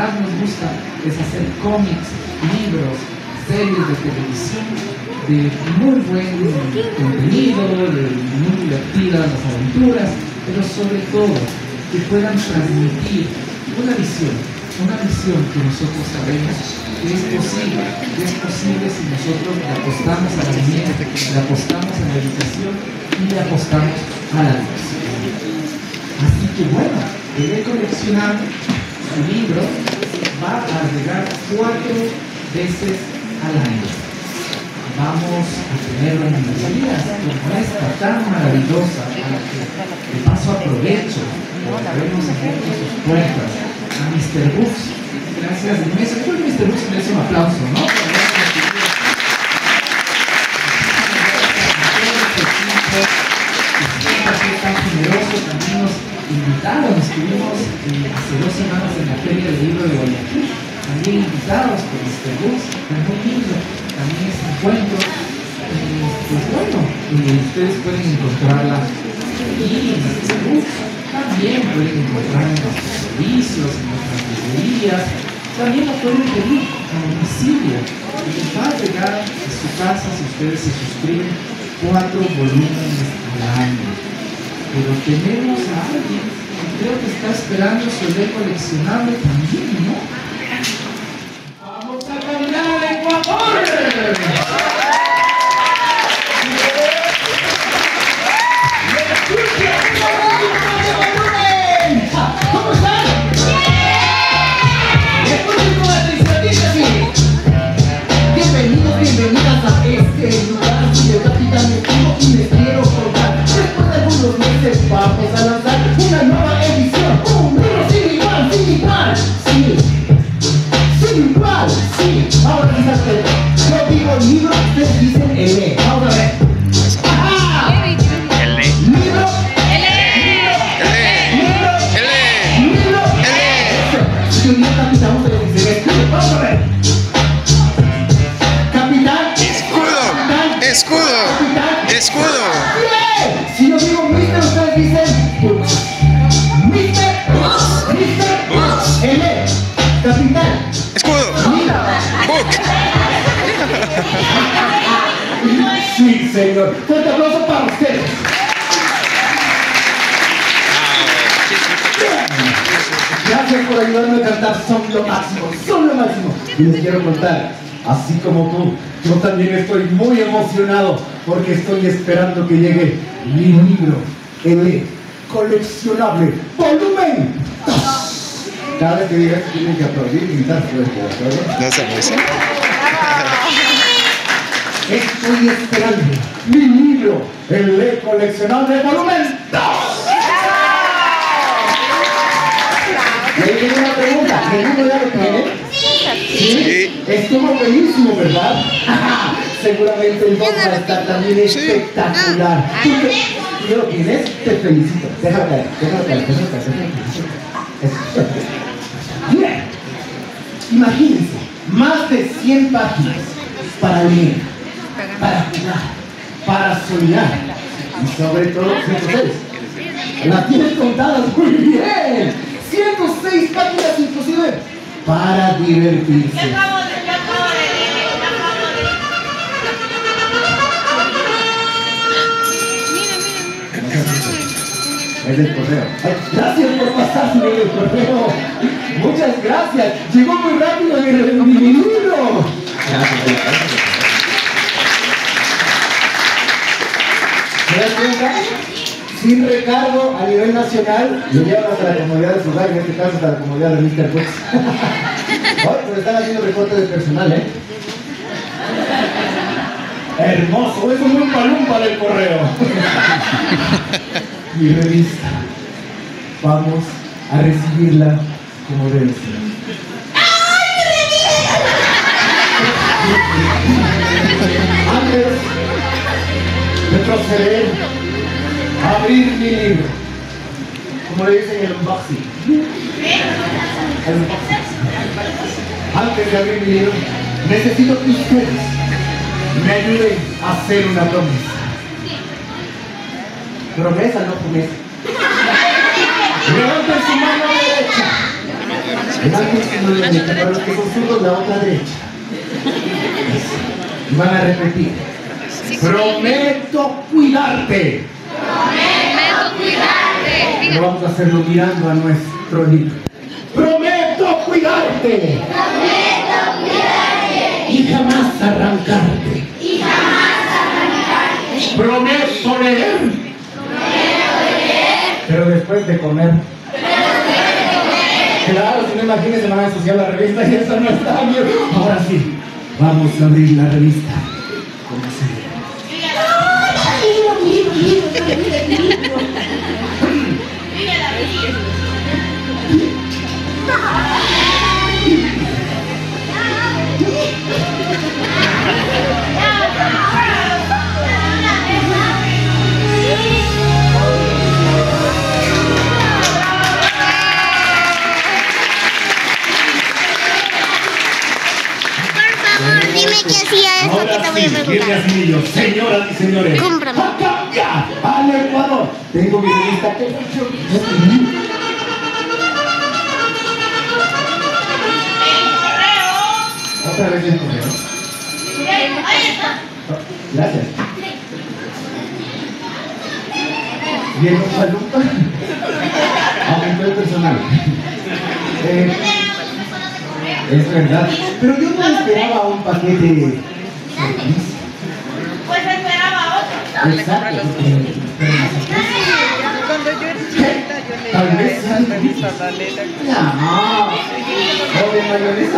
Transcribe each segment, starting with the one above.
más nos gusta es hacer cómics, libros, series de televisión de muy buen contenido, de muy divertidas las aventuras, pero sobre todo que puedan transmitir una visión que nosotros sabemos que es posible si nosotros le apostamos a la niñez, le apostamos a la educación y le apostamos a la diversión. Así que bueno, el coleccionar su libro va a llegar 4 veces al año. Vamos a tener universidades como esta tan maravillosa, a la que de paso aprovecho por abrirnos abierto sus puertas, a Mr. Books. Gracias, inmenso. Creo que Mr. Books merece un aplauso, ¿no? Tan generoso, también nos invitaron, estuvimos hace 2 semanas en la Feria del Libro de Guayaquil, también invitados por Mr. Books, muy lindo también este encuentro. Pues bueno, ustedes pueden encontrarla y en Mr. Books, también pueden encontrar en nuestros servicios, en nuestras librerías, también la pueden pedir a domicilio y les va a llegar a su casa si ustedes se suscriben 4 volúmenes al año. Pero tenemos a alguien que creo que está esperando su ley coleccionable también, ¿no? ¡Vamos a caminar al Ecuador! ¿Cómo están? Escuchen con atención, dice así. Bienvenidos, bienvenidas a este lugar donde capitán me escribo y me quiero contar. Después de algunos meses vamos a lanzar una nueva edición. Un libro sin igual, sí. Sin igual, sí. Ahora quizás yo digo libro, ustedes dicen L. Vamos a ver. ¡Ajá! Libro. Yo digo capitán, ustedes dicen escudo. Vamos a ver. Capitán. Escudo. Escudo. Bien. Si yo digo mister, ustedes dicen Books. Mister Books. L. Capitán. Escudo. Book. Sí, señor. Fuerte aplauso para ustedes. Gracias por ayudarme a cantar. Son lo máximo. Y les quiero contar, así como tú, yo también estoy muy emocionado porque estoy esperando que llegue mi libro, el coleccionable volumen 2. Cada vez que digas tienen que aplaudir y gritar fuerte, ¿de acuerdo? ¿No se dice? Estoy esperando mi libro, el coleccionable volumen 2. Y ahí viene una pregunta, ¿el libro ya lo tiene? ¿Sí? Estuvo buenísimo, ¿verdad? Seguramente el 2 va a estar también espectacular. ¿Tú lo tienes? Te felicito. Déjalo caer. Bien. Imagínense, más de 100 páginas para leer, para jugar, para soñar y sobre todo 106. Las tienes contadas muy bien. 106 páginas inclusive para divertirse. Es el correo. Ay, gracias por pasarme el correo. Muchas gracias. Llegó muy rápido mi libro. ¿Se dan cuenta? Sin recargo a nivel nacional, lo llevan hasta la comodidad de su hogar, en este caso hasta la comodidad de Mr. Books. Hoy, pero están haciendo recorte de personal, ¿eh? Hermoso, es un lumpa del correo. Mi revista. Vamos a recibirla como debe ser. Antes de proceder a abrir mi libro, como le dicen el unboxing. Antes de abrir mi libro, necesito que ustedes me ayuden a hacer una promesa. Promesa, no promesa. Levanten su mano derecha Para los que son zurdos, la otra derecha. Y van a repetir. Prometo cuidarte. Prometo cuidarte. Lo vamos a hacerlo mirando a nuestro libro. Prometo cuidarte. Prometo cuidarte. Y jamás arrancarte. Y jamás arrancarte. Prometo leer. Prometo leer. Pero después de comer. Claro, si no imagínense, van a ensuciar la revista y eso no está bien. Ahora sí, vamos a abrir la revista. ¿Cómo se ve? Dime qué hacía eso que te voy a preguntar. Señoras y señores, Cómprame. ¡a cambiar al Ecuador! Tengo mi revista que otra vez el correo. Gracias. Bien, Lupa. Aumentó el personal. Es verdad. Pero yo no esperaba un paquete. Pues esperaba otro. Exacto. Cuando yo era chiquita, yo Tal leía vez esa revista Daleta. no. O de mayonesa.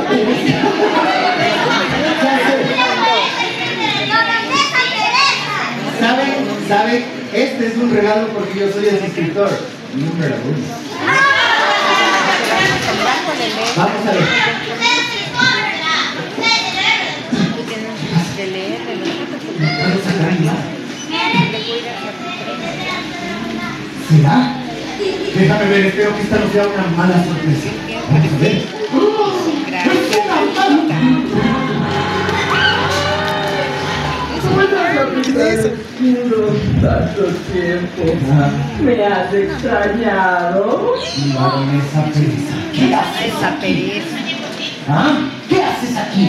¿Saben? Este es un regalo porque yo soy el escritor. Número 1. Vamos a ver. De leer, de ¿Me puedo sacar ya? ¿Será? Déjame ver, espero que esta no sea una mala sorpresa. Vamos a ver. Tanto tiempo. ¿Me has extrañado? Baronesa Pereza. ¿Qué haces? esa pereza. ¿Ah? ¿Qué haces aquí?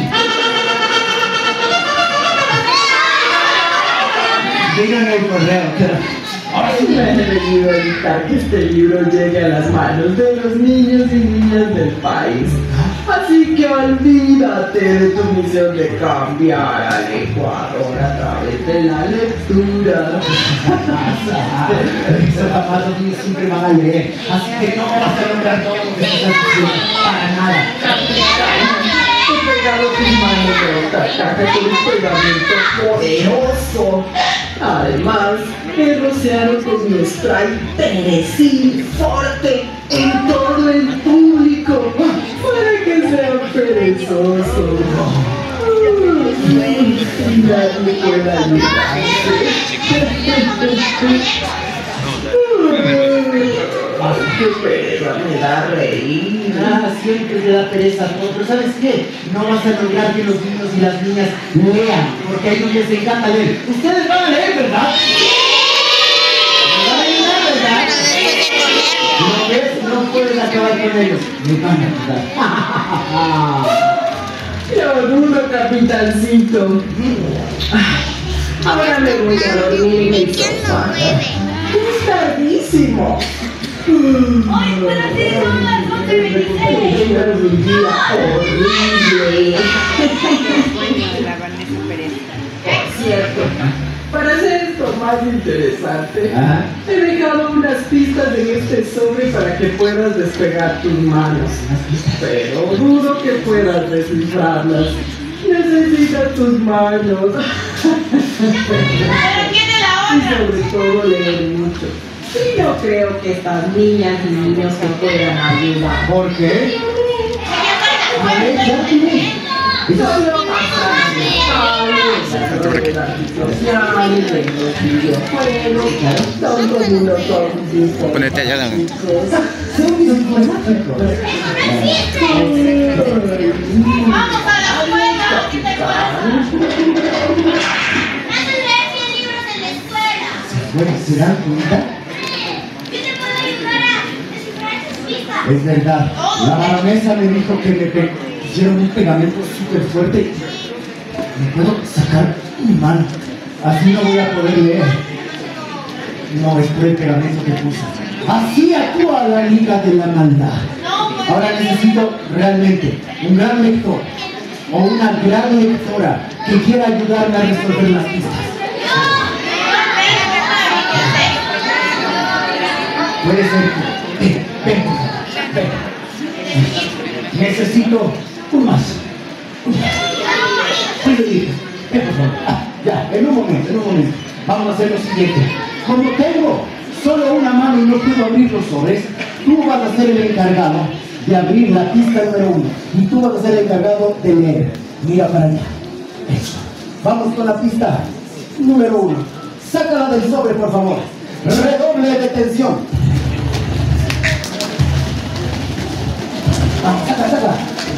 Díganme el correo. Ahora sí me he venido a evitar que este libro llegue a las manos de los niños y niñas del país. Así que olvídate de tu misión de cambiar al Ecuador a través de la lectura. Esos papás los niños siempre van a leer. Así que no me vas a lograr todo lo que estás diciendo. Para nada. He pegado tus manos en esta caja con un pegamento poderoso. Además, me rociaron con mi spray Perezil Forte en todo el público para que sean perezosos. Y nadie pueda ayudarse. ¡Qué pereza me da reír! Siempre te da pereza a todo, pero ¿sabes qué? No vas a lograr que los niños y las niñas lean, porque a ellos les encanta leer. Ustedes van a leer, ¿verdad? ¿Van a ayudar, verdad? ¿Lo ves? No puedes acabar con ellos. Me van a ayudar. Lo dudo, capitancito. Ahora me voy a dormir en mi sofá. Es tardísimo. ¡Ay, pero si son las 11:26! Un día horrible. La Vanessa Pereza. Por cierto, para hacer esto más interesante, Ajá. he dejado unas pistas en este sobre para que puedas despegar tus manos. Pero dudo que puedas descifrarlas. Necesitas tus manos. ¡Pero tiene la Y otra! sobre todo leer mucho. Y no creo que estas niñas y niños te puedan ayudar. ¿Por qué? Solo pasan sociales, en los videojuegos, son como unos zombies. Ponete allá, Dan. ¡Vamos a la escuela! ¿Qué te pasa? ¡Hacen leer 100 libros en la escuela! Bueno, ¿se dan cuenta? ¿Qué te puedo ayudar a descifrar esas pistas? Es verdad, la baronesa me dijo que me pusieron un pegamento súper fuerte. ¿Me puedo sacar mi mano? Así no voy a poder leer. No, es por el pegamento que puse. Así actúa la liga de la maldad. Ahora necesito realmente un gran lector o una gran lectora que quiera ayudarme a resolver las pistas. Puede ser tú. Ven. Necesito un más. Ven, por favor. Ya, en un momento. Vamos a hacer lo siguiente. Como tengo solo una mano y no puedo abrir los sobres, tú vas a ser el encargado de abrir la pista número 1 y tú vas a ser el encargado de leer. Mira para allá. Eso. Vamos con la pista número 1. Sácala del sobre, por favor. Redoble de tensión. Sácala.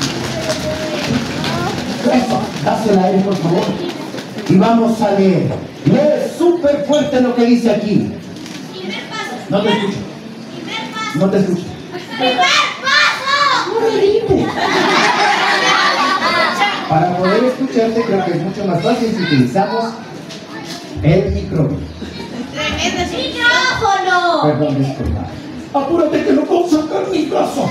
Eso. Dásela a él, por favor. Y vamos a leer. Lee súper fuerte lo que dice aquí. No te escucho. No te escucho. ¡Primer paso! No me dices. Para poder escucharte creo que es mucho más fácil si utilizamos el micrófono. ¡Micrófono! Perdón, disculpa. Apúrate que no puedo sacar mi brazo.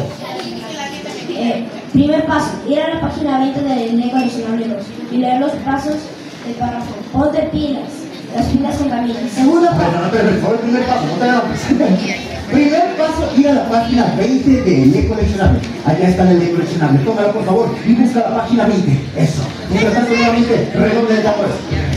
Primer paso, ir a la página 20 del Lego Coleccionable 2 y leer los pasos del párrafo. Ponte pilas, las pilas contaminan. Segundo paso. Pero por favor, primer paso, no te hagas. Primer paso, ir a la página 20 del Lego Coleccionable. Allá está el Lego Coleccionable. Tómala, por favor, y busca la página 20. Eso. Mientras tanto, nuevamente, redoble de tambores.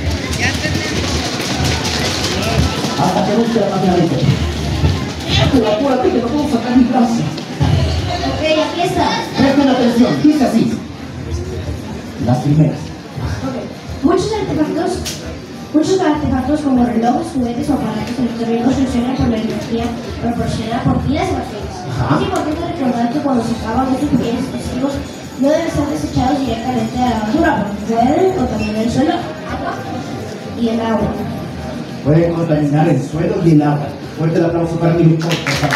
Hasta que busque la página 20. Pero apúrate que no puedo sacar mi brazo. Ok, aquí está. Presten atención, dice así. Las primeras. Okay. Muchos artefactos como relojes, juguetes o aparatos electrónicos funcionan con la energía proporcionada por pilas y baterías. Es importante recordar que cuando se acaban estos bienes explosivos no deben ser desechados directamente a la basura porque pueden contaminar el suelo, agua y el agua. Pueden contaminar el suelo y el agua. Fuerte el aplauso para mi luchador, por favor.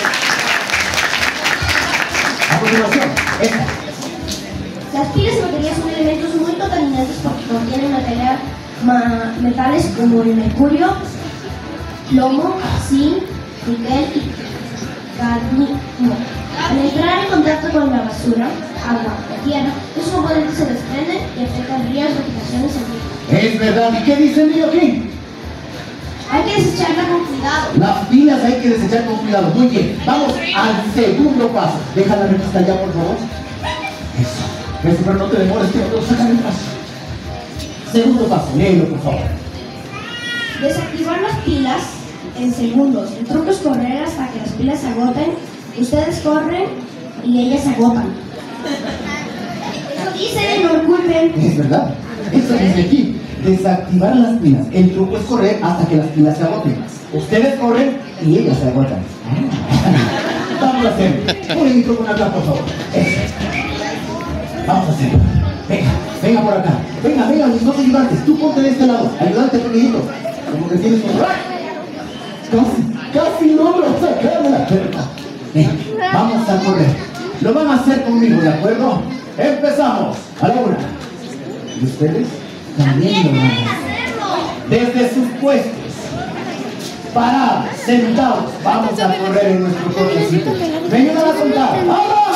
A continuación, esta. Las pilas y baterías son elementos muy contaminantes porque contienen metales como el mercurio, plomo, zinc, níquel y cadmio. Al entrar en contacto con la basura, agua o tierra, esos componentes se desprenden y afectan ríos, vegetaciones y Es verdad. ¿Y qué dice el niño aquí? hay que desecharla con cuidado. Las pilas hay que desechar con cuidado. Muy bien. Vamos al segundo paso. Deja la revista ya, por favor. Eso, pero no te demores, que no te sacan el paso. Segundo paso, léelo, por favor. Desactivar las pilas en segundos. El truco es correr hasta que las pilas se agoten. Ustedes corren y ellas se agotan. Eso dice, no culpen. Es verdad. Eso dice aquí. Desactivar las pilas. El truco es correr hasta que las pilas se agoten. Ustedes corren y ellas se agotan. Vamos a hacerlo. Pon el micrófono acá, por favor. Eso. Vamos a hacerlo. Venga por acá. Venga, mis dos ayudantes. Tú ponte de este lado. Ayudante pequeñito. Como que tienes un... Casi logro sacarme la pierna. Vamos a correr. Lo van a hacer conmigo, ¿de acuerdo? Empezamos. A la una. ¿Y ustedes? También lo van a hacer. Desde sus puestos. Parados, sentados. Vamos a correr en nuestro cortecito. Vengan a contar. ¡Vamos!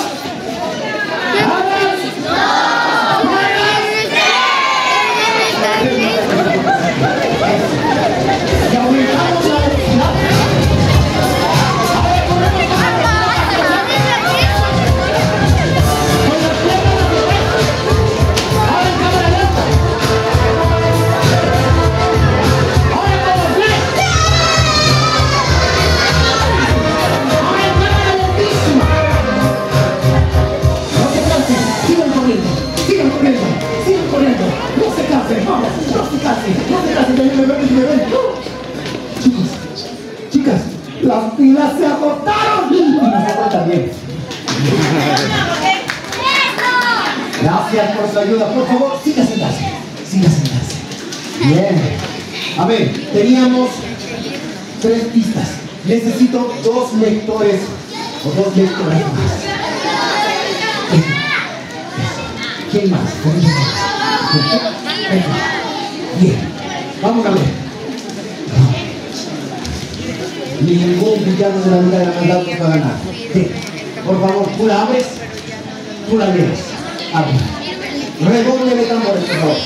Ya aumentamos la velocidad. Ahora corremos con la pierna. Ahora en cámara lenta. Ahora con los pies. Ahora en cámara lentísima. No se cansen, sigan corriendo. No se cansen, vamos, no se cansen, ven. Chicas, las pilas se agotaron y nosotros también. Gracias por su ayuda, por favor, siga sentarse. Bien. A ver, teníamos 3 pistas. Necesito 2 lectores o 2 lectoras más. ¿Quién más? Bien, vamos a ver. Ningún villano de la Liga de la Maldad nos va a ganar. Bien, por favor, tú la abres, tú la lees. Abre. Redoble de tambores, por favor.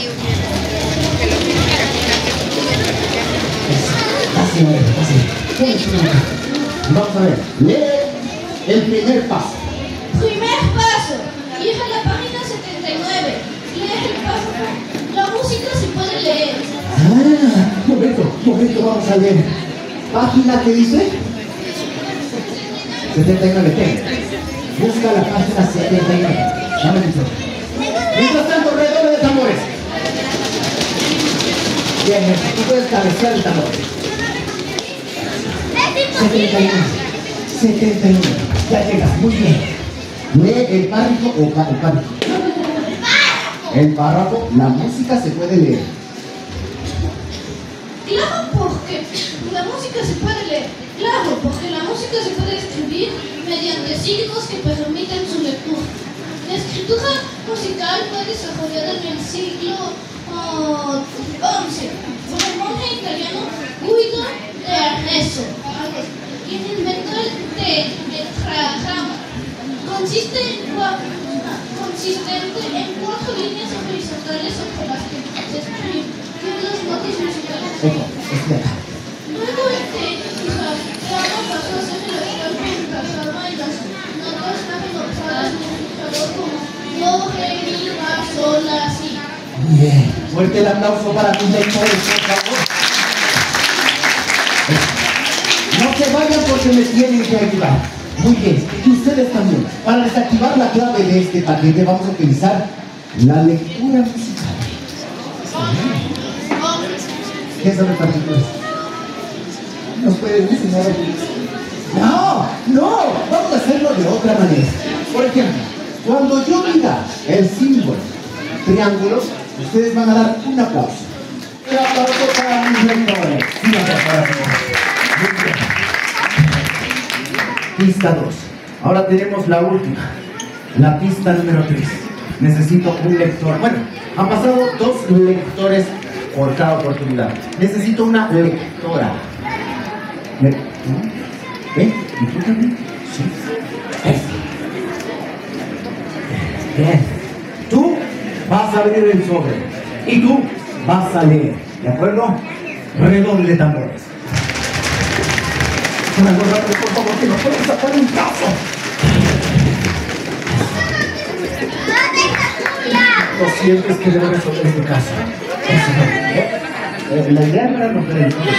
Así, así. Vamos a ver, lee el primer paso. Primer paso. Llega a la página 79. Lee el paso. La música se puede leer. Momento, vamos a leer. ¿Página qué dice? 79. Busca la página 79. Mientras tanto, redoble de tambores. Bien, tú puedes cabecear el tambor. 79. Ya llegas, muy bien. Lee el párrafo o párrafo. El párrafo, la música se puede leer. Claro, porque la música se puede leer. Claro, porque la música se puede escribir mediante signos que permiten su lectura. La escritura musical fue desarrollada en el siglo XI por el monje italiano Guido de Arezzo, quien inventó el tetragrama. Consistente en 4 líneas horizontales sobre las que se escriben las notas musicales. Luego el tetragrama pasó a ser el actual pentagrama y las notas están adoptadas en el indicador como do, re, mi, fa, sol, la, si. Bien, fuerte el aplauso para tus lectores, por favor. No se vayan porque me tienen que ayudar. Muy bien, y ustedes también. Para desactivar la clave de este paquete vamos a utilizar la lectura musical. ¿Qué son las partituras? ¿Nos pueden enseñar a utilizar? No, vamos a hacerlo de otra manera. Por ejemplo, cuando yo diga el símbolo triángulos, ustedes van a dar un aplauso. Un aplauso para mis lectores. Un aplauso para mis lectores. Pista 2. Ahora tenemos la última. La pista número 3. Necesito un lector. Bueno, han pasado 2 lectores por cada oportunidad. Necesito una lectora. ¿Ven? ¿Y tú también? Sí. Bien. Tú vas a abrir el sobre. Y tú vas a leer. ¿De acuerdo? Redoble de tambores. Una cosa, por favor, que no puedes sacar un caso. Lo siento, es que debo resolver este caso. La idea no era romper el caso.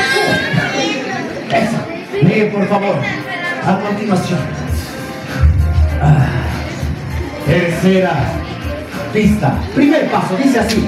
Eso. Lee, por favor. A continuación. Tercera pista. Primer paso, dice así.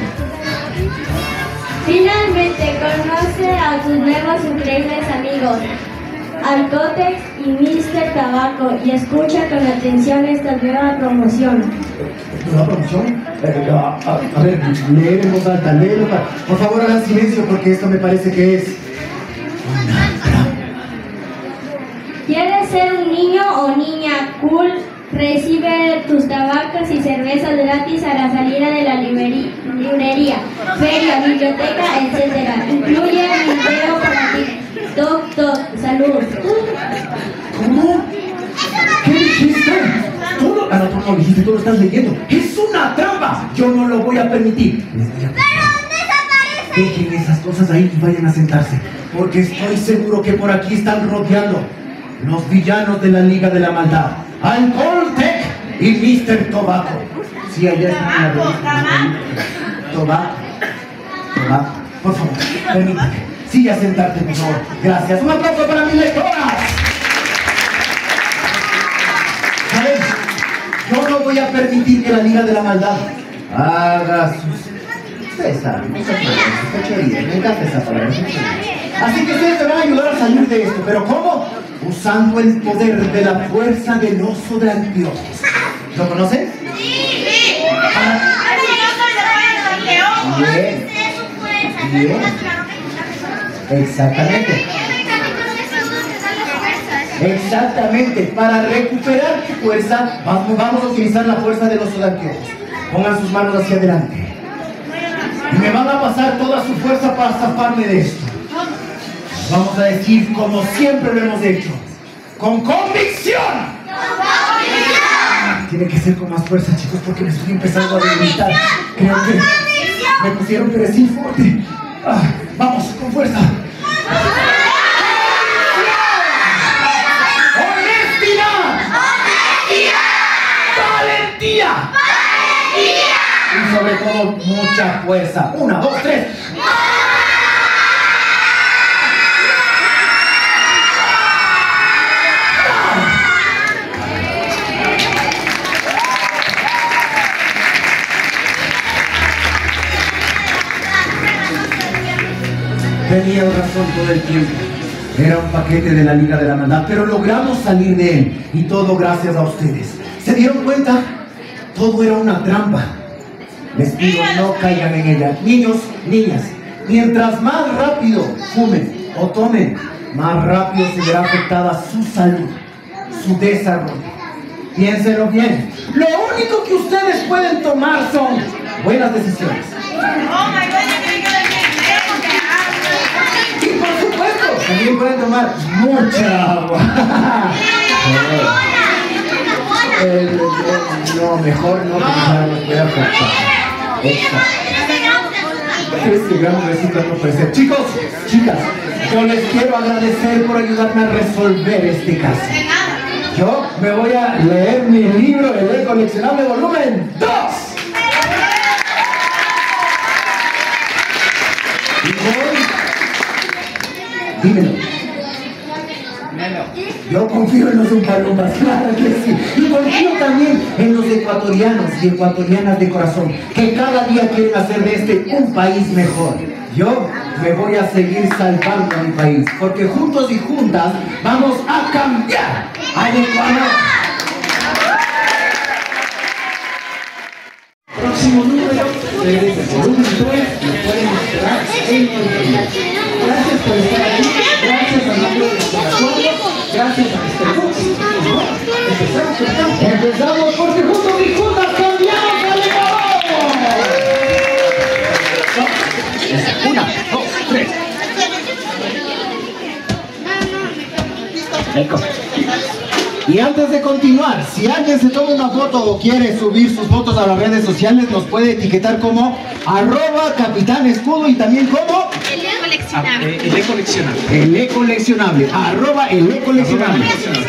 Finalmente conoce a tus nuevos increíbles amigos, Alcotex y Mr. Tabaco, y escucha con atención esta nueva promoción. ¿Nueva promoción? A ver, leer en voz alta, léelo. Por favor, hagan silencio porque esto me parece que es una trampa. ¿Quieres ser un niño o niña cool? Recibe tus tabacas y cervezas gratis a la salida de la librería, feria, biblioteca, etc. Incluye video para ti. Toc, salud. ¿Cómo? ¿Qué dijiste? Tú no dijiste, tú lo estás leyendo. ¡Es una trampa! Yo no lo voy a permitir. Les voy a pedir. Dejen esas cosas ahí y vayan a sentarse. Porque estoy seguro que por aquí están rodeando los villanos de la Liga de la Maldad. Alcoholtech y Mr. Tobacco. Sí, allá están. Tobacco. Por favor, permítame. Sigue a sentarte, por favor. Gracias. Un aplauso para mis lectoras. ¿Sabes? Yo no voy a permitir que la Liga de la Maldad haga sus... Ustedes saben, sus fechorías. Me encanta esa palabra. Así que ustedes me van a ayudar a salir de esto. ¿Pero cómo? Usando el poder de la fuerza del oso de Antioquia. ¿Lo conocen? Sí. Bien. Bien. Exactamente. Exactamente, para recuperar tu fuerza, vamos a utilizar la fuerza de los anteojos. Pongan sus manos hacia adelante. Y me van a pasar toda su fuerza para zafarme de esto. Vamos a decir como siempre lo hemos hecho. ¡Con convicción! Tiene que ser con más fuerza, chicos, porque me estoy empezando a debilitar. Creo que me pusieron perecil fuerte. Vamos, con fuerza. ¡Valentía! Y sobre todo, mucha fuerza. 1, 2, 3. Tenía razón todo el tiempo. Era un paquete de la Liga de la Maldad, pero logramos salir de él. Y todo gracias a ustedes. ¿Se dieron cuenta? Todo era una trampa. Les pido, no caigan en ella. Niños, niñas, mientras más rápido fumen o tomen, más rápido se verá afectada su salud, su desarrollo. Piénsenlo bien. Lo único que ustedes pueden tomar son buenas decisiones. Y por supuesto, también pueden tomar mucha agua. No, mejor no, porque no nos puede afectar. Este gramo de azúcar no puede ser. Chicos, chicas, yo les quiero agradecer por ayudarme a resolver este caso. Yo me voy a leer mi libro, El Coleccionable volumen 2. Y voy... Dímelo. Yo confío en los umpalumas, claro que sí. Y confío también en los ecuatorianos y ecuatorianas de corazón, que cada día quieren hacer de este un país mejor. Yo me voy a seguir salvando a mi país, porque juntos y juntas vamos a cambiar al Ecuador. Próximo número, ustedes el volumen 3, lo pueden esperar en el. Gracias por estar aquí, gracias a nombre de los laboratorios, gracias a Mr. Books. Empezamos porque juntos y juntas cambiamos al Ecuador. 1, 2, 3. Y antes de continuar, si alguien se toma una foto o quiere subir sus fotos a las redes sociales, nos puede etiquetar como @Capitán Escudo y también como El E-Coleccionable. El E-Coleccionable, @El E-Coleccionable.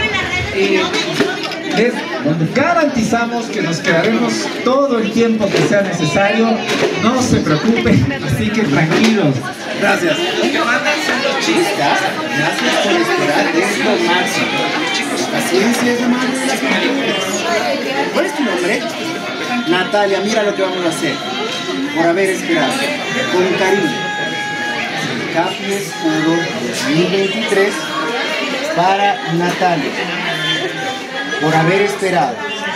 Les garantizamos que nos quedaremos todo el tiempo que sea necesario. No se preocupen, así que tranquilos. Gracias. Lo que mandan son los chistas. Gracias por esperar. Es lo máximo. Chicos, paciencia es lo máximo. ¿Cuál es tu nombre? Natalia, mira lo que vamos a hacer. Por haber esperado. Con cariño. Capi Escudo 2023 para Natalia. Por haber esperado.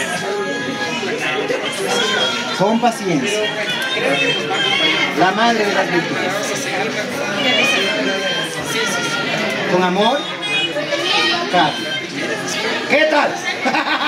Con paciencia. La madre de las virtudes. Con amor, Capi. ¿Qué tal?